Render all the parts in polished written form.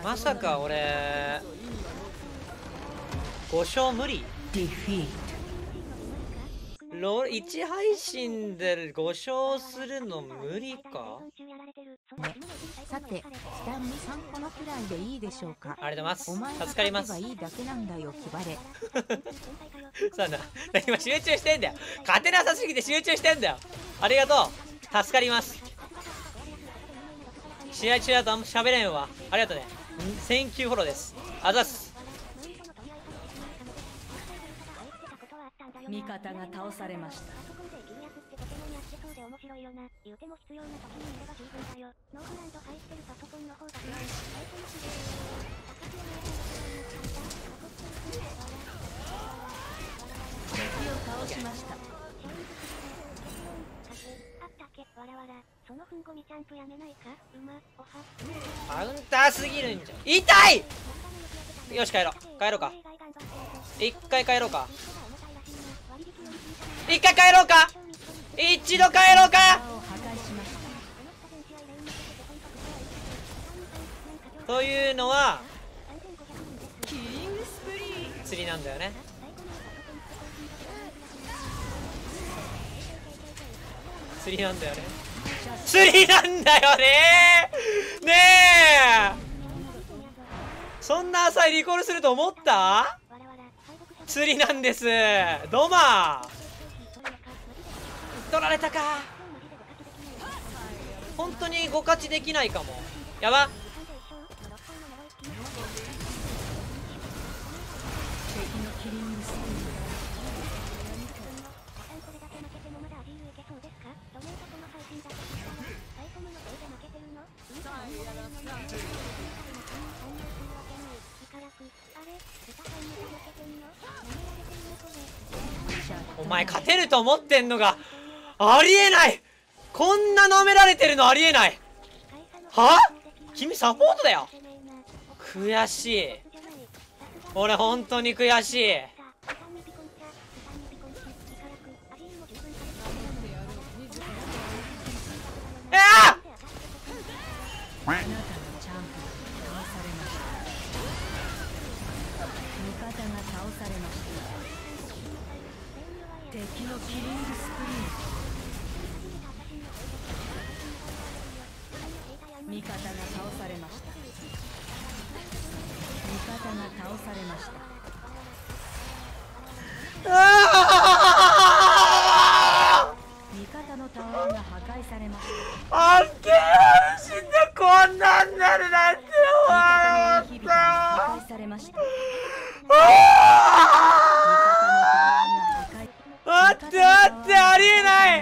まさか俺5勝無理。1配信で5勝するの無理か。 さて、下に3個のくらいでいいでしょうか。 ありがとうございます。 お前が助かります。 勝てばいいだけなんだよ、キバレ。 そうだ、今集中してんだよ。勝てなさすぎて集中してんだよ。ありがとう。助かります。試合中だとあんま喋れんわ。ありがとうね。センキューフォローです。あざっす。 味方が倒されました。敵を倒しました。 カウンターすぎるんじゃん。痛い。よし帰ろう。帰ろうか。一回帰ろうか。一回帰ろうか。一度帰ろうか。というのは釣りなんだよね。釣りなんだよね。釣りなんだよね。ねえ、そんな浅いリコールすると思った？釣りなんです。ドマ取られたか。本当にご勝ちできないかも。やば。お前勝てると思ってんのがありえない。こんな舐められてるのありえない。は？君サポートだよ。悔しい。俺本当に悔しい。 敵のキリングスプリーン。味方が倒されました。味方が倒されました。味方のタワーが破壊されました。 あっけー、死んでこんなんなるなんて思わなかった。 破壊されました。 待って待って、ありえない。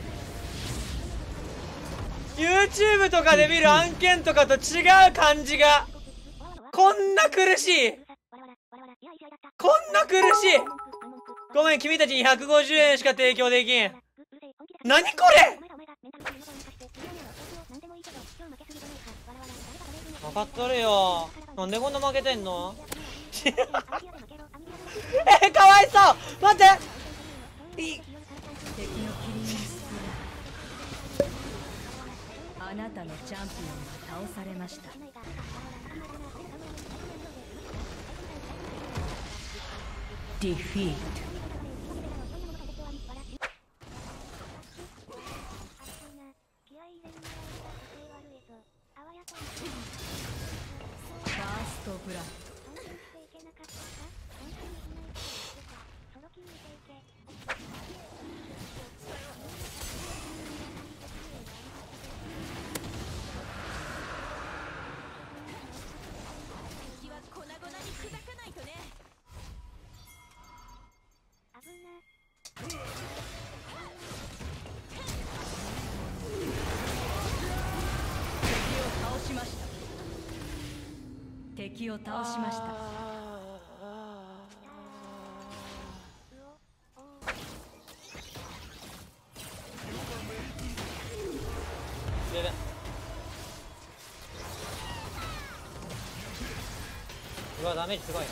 YouTube とかで見る案件とかと違う感じが。こんな苦しい。こんな苦しい。ごめん、君たちに150円しか提供できん。何これ。分かっとるよ。なんでこんな負けてんの。かわいそう。待って。 あなたのチャンピオンが倒されました。ディフィート。ファーストブラッド。敵を倒しました。 うわ、ダメージすごい。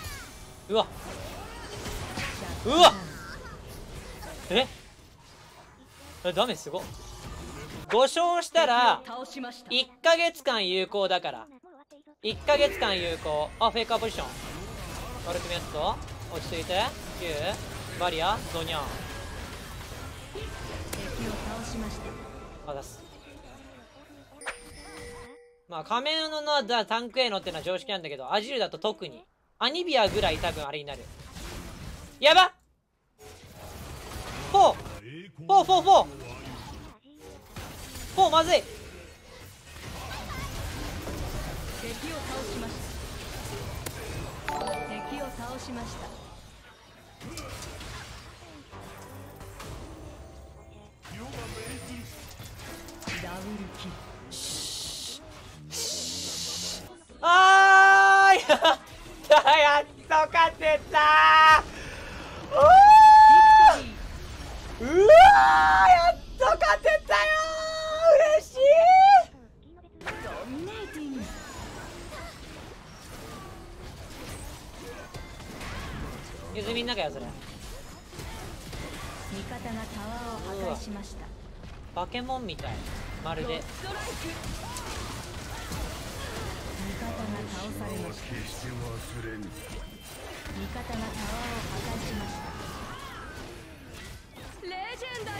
うわうわ。 ダメすごっ。5勝したら倒しました 1ヶ月間有効だから。1ヶ月間有効。あ、フェイカーポジション悪く見やつと落ち着いて9バリアドニャン敵を倒しました。 あざす。まあ仮面のタンクへのってのは常識なんだけど、アジルだと特にアニビアぐらい多分あれになる。やばっ、フォーまずい。 敵を倒しました敵を倒しましたダブルキル。 あーやっと勝てたー。うわー、やっと勝てたよー、嬉しい。 ドミネーティング。 泉ん中やそれ。 味方がタワーを破壊しました。 バケモンみたいまるで。 ストライク。味方が倒されました。 決して忘れぬ。 味方がタワーを破壊しました。レジェンダリ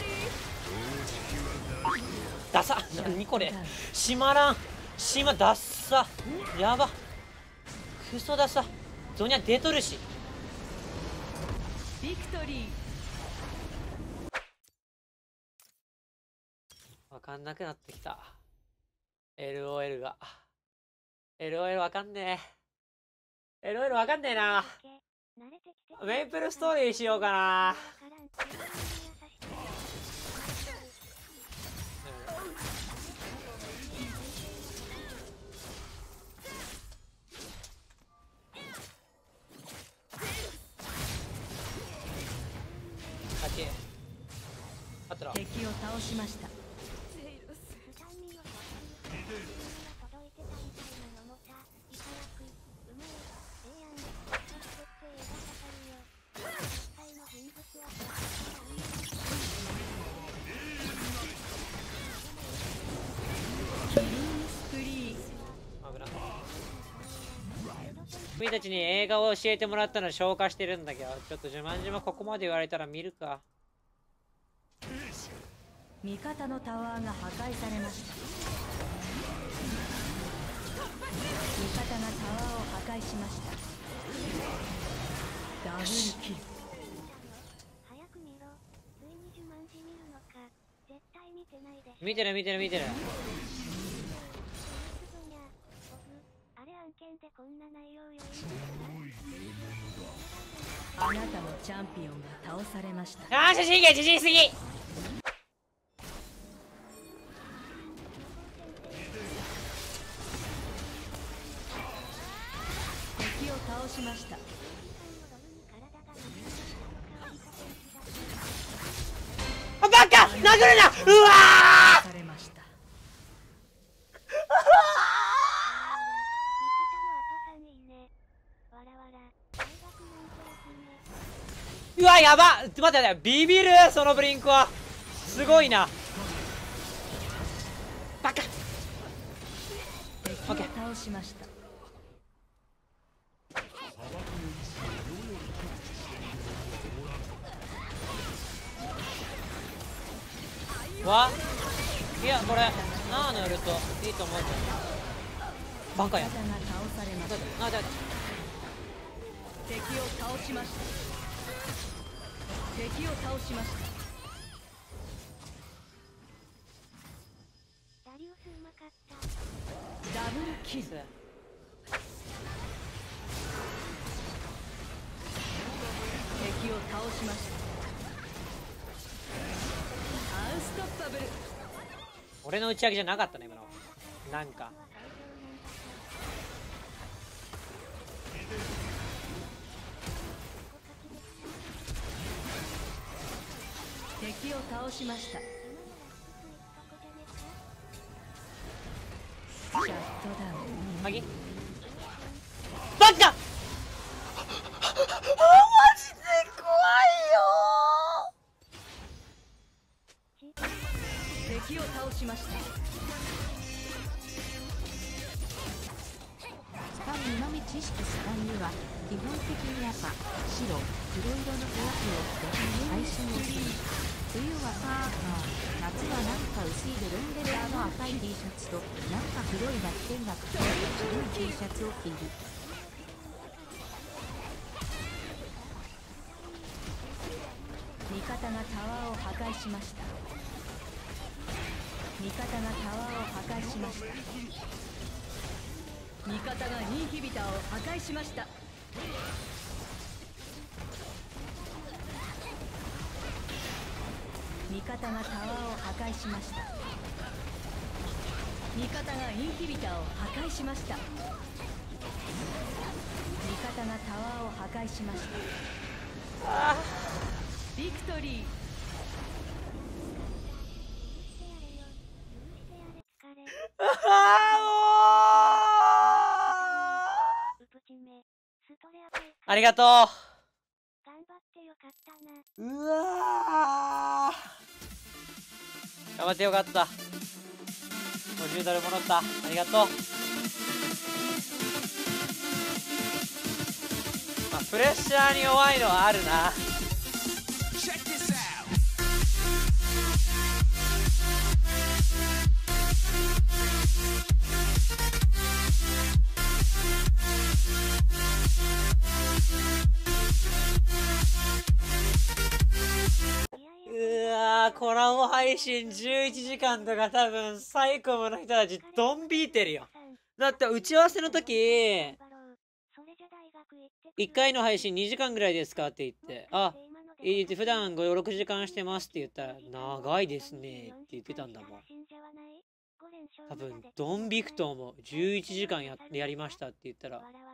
ー。 ダサ何これ、閉まらん、ダッサ、やば、クソダサ。ゾニャ出とるし。 ビクトリー。 わかんなくなってきた。LOL が LOL わかんねえ。 LOL わかんねえな。メイプルストーリーしようかな。あったら敵を倒しました。 君たちに映画を教えてもらったの消化してるんだけど、ちょっとジュマンジもここまで言われたら見るか。 味方のタワーが破壊されました。味方がタワーを破壊しました。ダブルキル。 早く見ろ。ついにジュマンジ見るのか。絶対見てないでしょ。 見てる見てる見てる。 あれ案件でこんな内容よ。 あなたのチャンピオンが倒されました。 あー、写真が縮りすぎ。 敵を倒しました。 あ、バカ殴るな。うわー。 されました。 うわ、やば。待って待って、ビビる。そのブリンクはすごいな。バカ。 敵を倒しました。 わ、いや、これナーのやるといいと思うけど。バカや。 味方が倒されました。 あ、だ敵を倒しました。敵を倒しました。 ダリウスうまかった。 ダブルキル。敵を倒しました。アンストッパブル。 俺の打ち上げじゃなかったね今の。なんか敵を倒しました。シャットダウン。 鍵バカ。マジで怖いよー。 知識スタンには基本的に赤、白、黒色の部屋着を着て配信をする。冬はパーカー、夏はなんか薄いルロンレラーの赤い T シャツとなんか黒い楽天が書かれた白い T シャツを着る。 味方がタワーを破壊しました。味方がタワーを破壊しました。味方がインヒビターを破壊しました。味方がタワーを破壊しました。味方がインヒビターを破壊しました。味方がタワーを破壊しました。ビクトリー。 ありがとう。 頑張ってよかったな。 うわー、頑張ってよかった。50ドル戻った。ありがとう。まあプレッシャーに弱いのはあるな。コラボ配信11時間とか多分サイコムの人たちドン引いてるよ。だって打ち合わせの時1回の配信2時間ぐらいですかって言って、あ、普段5、6時間してますって言ったら長いですねって言ってたんだもん。多分ドン引くと思う。11時間やりましたって言ったら